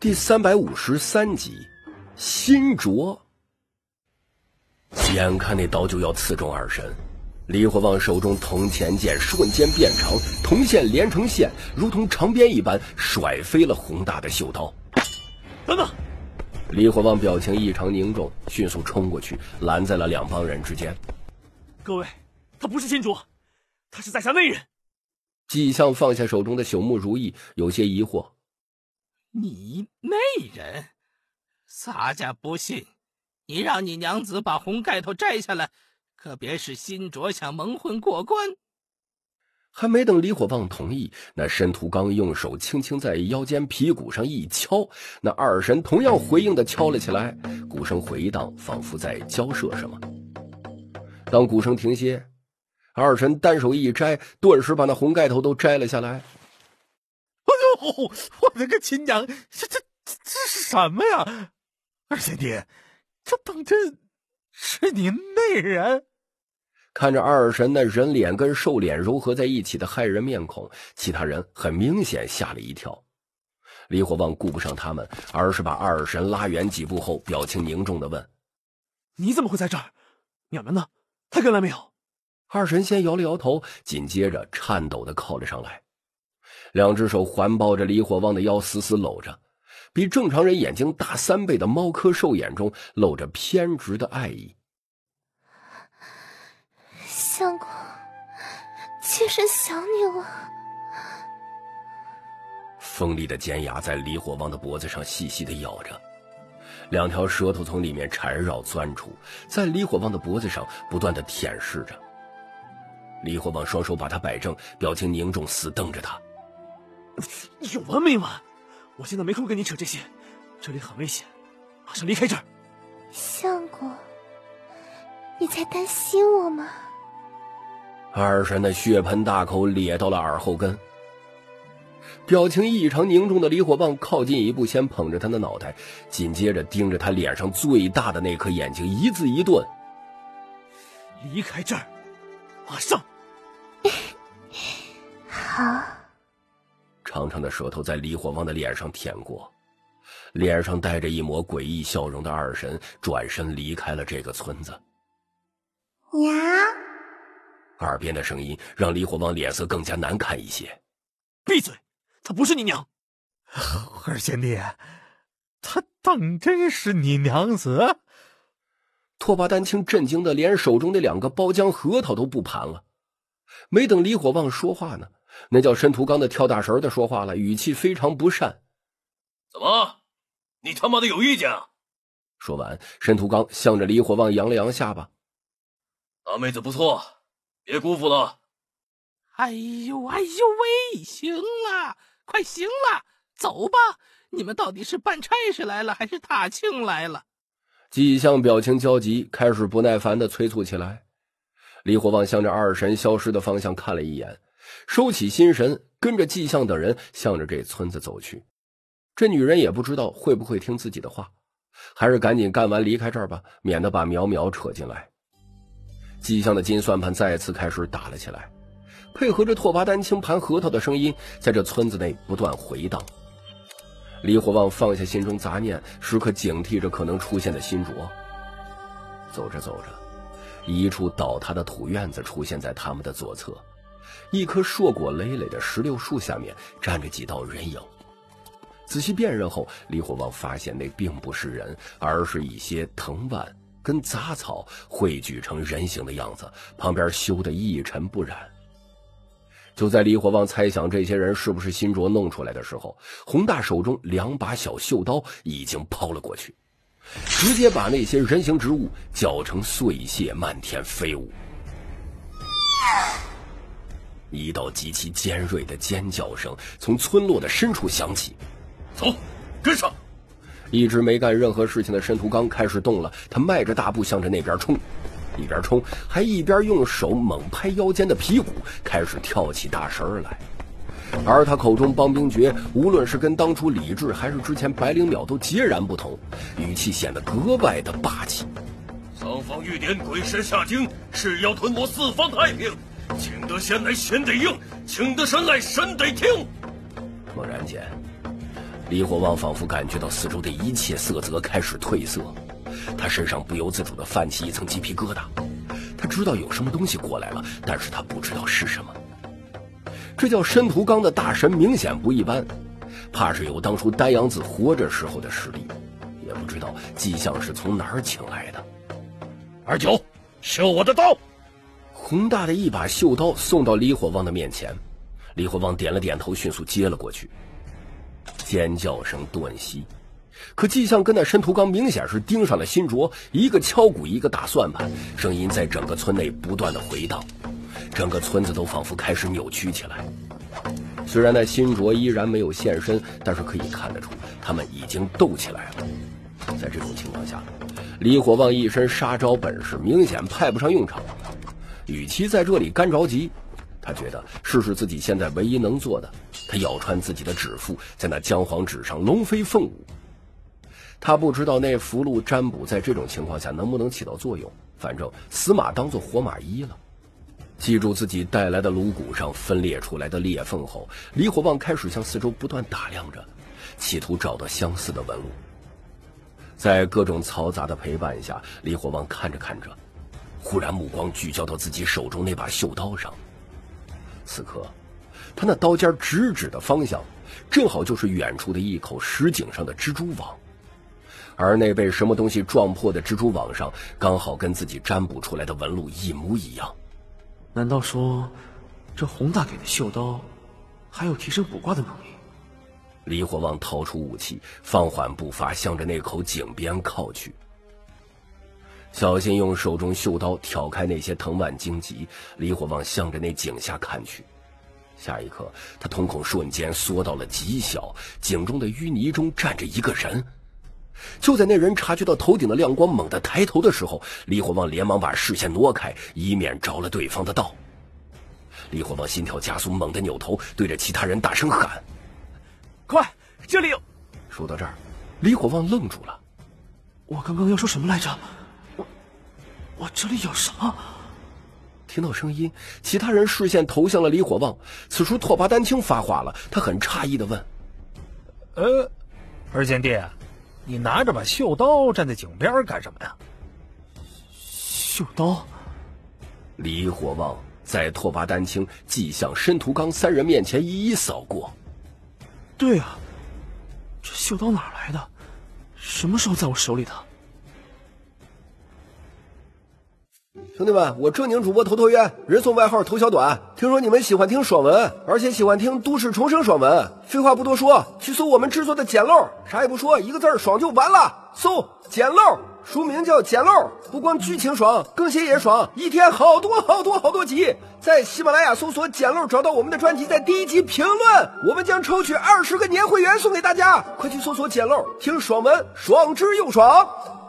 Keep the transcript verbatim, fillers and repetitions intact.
第三百五十三集，心着。眼看那刀就要刺中二神，李火旺手中铜钱剑瞬间变长，铜线连成线，如同长鞭一般甩飞了宏大的袖刀。 等等！ 李火旺表情异常凝重，迅速冲过去，拦在了两帮人之间。 各位，他不是新主，他是在下内人。 季相放下手中的朽木如意，有些疑惑。 你内人？洒家不信，你让你娘子把红盖头摘下来，可别使新卓想蒙混过关。 还没等李火旺同意，那申屠刚用手轻轻在腰间皮鼓上一敲，那二神同样回应的敲了起来，鼓声回荡，仿佛在交涉什么。当鼓声停歇，二神单手一摘，顿时把那红盖头都摘了下来。 哎呦，我的个亲娘，这这这这是什么呀？二贤弟，这当真是您内人？ 看着二神那人脸跟兽脸糅合在一起的骇人面孔，其他人很明显吓了一跳。李火旺顾不上他们，而是把二神拉远几步后，表情凝重地问： 你怎么会在这儿？淼淼呢？他跟来没有？ 二神先摇了摇头，紧接着颤抖地靠了上来，两只手环抱着李火旺的腰，死死搂着，比正常人眼睛大三倍的猫科兽眼中露着偏执的爱意。 相公，妾身想你了。 锋利的尖牙在李火旺的脖子上细细地咬着，两条舌头从里面缠绕钻出，在李火旺的脖子上不断地舔舐着。李火旺双手把他摆正，表情凝重，死瞪着他。 有完没完？我现在没空跟你扯这些，这里很危险，马上离开这儿。 相公，你在担心我吗？ 二神的血盆大口咧到了耳后根，表情异常凝重的李火旺靠近一步，先捧着他的脑袋，紧接着盯着他脸上最大的那颗眼睛，一字一顿： 离开这儿，马上！ 好。 长长的舌头在李火旺的脸上舔过，脸上带着一抹诡异笑容的二神转身离开了这个村子。 娘， 耳边的声音让李火旺脸色更加难看一些。 闭嘴，她不是你娘。 二贤弟，她当真是你娘子？ 拓跋丹青震惊的连手中那两个包浆核桃都不盘了。没等李火旺说话呢，那叫申屠刚的跳大神的说话了，语气非常不善。 怎么，你他妈的有意见啊？ 说完，申屠刚向着李火旺扬了扬下巴。 大妹子不错，别辜负了。 哎呦哎呦喂，行了，快行了，走吧。你们到底是办差事来了还是踏青来了？ 季相表情焦急，开始不耐烦地催促起来。李火旺向着二神消失的方向看了一眼，收起心神，跟着季相等人向着这村子走去。这女人也不知道会不会听自己的话，还是赶紧干完离开这儿吧，免得把苗苗扯进来。季相的金算盘再次开始打了起来，配合着拓跋丹青盘核桃的声音在这村子内不断回荡。李火旺放下心中杂念，时刻警惕着可能出现的新卓。走着走着，一处倒塌的土院子出现在他们的左侧，一棵硕果累累的石榴树下面站着几道人影。仔细辨认后，李火旺发现那并不是人，而是一些藤蔓跟杂草汇聚成人形的样子，旁边修得一尘不染。就在李火旺猜想这些人是不是新卓弄出来的时候，宏大手中两把小袖刀已经抛了过去，直接把那些人形植物搅成碎屑，漫天飞舞。一道极其尖锐的尖叫声从村落的深处响起。 走，跟上！ 一直没干任何事情的申屠刚开始动了，他迈着大步向着那边冲，一边冲还一边用手猛拍腰间的皮鼓，开始跳起大神来。而他口中帮兵诀，无论是跟当初李治还是之前白灵淼都截然不同，语气显得格外的霸气。 上方玉典，鬼神下京，誓要吞没四方太平。请得贤来贤得应，请得神来神得听。 猛然间， 李火旺仿佛感觉到四周的一切色泽开始褪色，他身上不由自主地泛起一层鸡皮疙瘩。他知道有什么东西过来了，但是他不知道是什么。这叫申屠刚的大神明显不一般，怕是有当初丹阳子活着时候的实力，也不知道迹象是从哪儿请来的。 二九，秀我的刀！ 宏大的一把绣刀送到李火旺的面前，李火旺点了点头，迅速接了过去。尖叫声顿息，可迹象跟那申屠刚明显是盯上了辛卓，一个敲鼓一个打算盘，声音在整个村内不断的回荡，整个村子都仿佛开始扭曲起来。虽然那辛卓依然没有现身，但是可以看得出他们已经斗起来了。在这种情况下，李火旺一身杀招本事明显派不上用场，与其在这里干着急，他觉得试试自己现在唯一能做的。他咬穿自己的指腹，在那姜黄纸上龙飞凤舞。他不知道那符箓占卜在这种情况下能不能起到作用，反正死马当做活马医了。记住自己带来的颅骨上分裂出来的裂缝后，李火旺开始向四周不断打量着，企图找到相似的纹路。在各种嘈杂的陪伴下，李火旺看着看着，忽然目光聚焦到自己手中那把绣刀上。此刻他那刀尖直指的方向正好就是远处的一口石井上的蜘蛛网，而那被什么东西撞破的蜘蛛网上刚好跟自己占卜出来的纹路一模一样。 难道说这宏大给的绣刀还有提升卜卦的能力？ 李火旺掏出武器，放缓步伐向着那口井边靠去，小心用手中绣刀挑开那些藤蔓荆棘。李火旺向着那井下看去，下一刻他瞳孔瞬间缩到了极小，井中的淤泥中站着一个人。就在那人察觉到头顶的亮光，猛地抬头的时候，李火旺连忙把视线挪开，以免着了对方的道。李火旺心跳加速，猛地扭头对着其他人大声喊： 快，这里有！ 说到这儿，李火旺愣住了。 我刚刚要说什么来着？我我这里有什么？ 听到声音，其他人视线投向了李火旺。此时拓跋丹青发话了，他很诧异地问： 呃，二贤弟，你拿着把绣刀站在井边干什么呀？ 绣刀？ 李火旺在拓跋丹青、纪相、申屠刚三人面前一一扫过。 对啊，这绣刀哪来的？什么时候在我手里的？ 兄弟们，我正经主播头头渊，人送外号头小短。听说你们喜欢听爽文，而且喜欢听都市重生爽文。废话不多说，去搜我们制作的简陋，啥也不说，一个字爽就完了。搜简陋，书名叫简陋，不光剧情爽，更新也爽，一天好多好多好多集。在喜马拉雅搜索简陋，找到我们的专辑，在第一集评论，我们将抽取二十个年会员送给大家。快去搜索简陋，听爽文，爽之又爽。